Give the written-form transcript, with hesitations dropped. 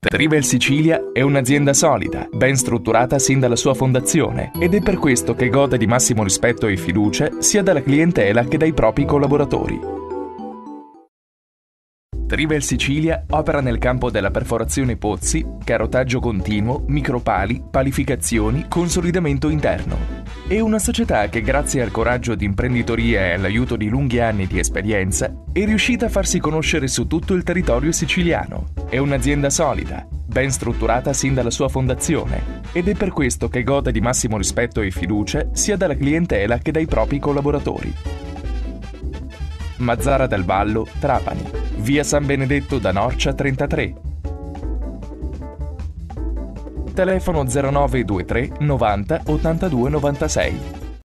Trivel Sicilia è un'azienda solida, ben strutturata sin dalla sua fondazione ed è per questo che gode di massimo rispetto e fiducia sia dalla clientela che dai propri collaboratori. Trivel Sicilia opera nel campo della perforazione pozzi, carotaggio continuo, micropali, palificazioni, consolidamento interno. È una società che grazie al coraggio di imprenditoria e all'aiuto di lunghi anni di esperienza è riuscita a farsi conoscere su tutto il territorio siciliano. È un'azienda solida, ben strutturata sin dalla sua fondazione ed è per questo che gode di massimo rispetto e fiducia sia dalla clientela che dai propri collaboratori. Mazzara del Vallo, Trapani, via San Benedetto da Norcia 33. Telefono 0923 90 82 96.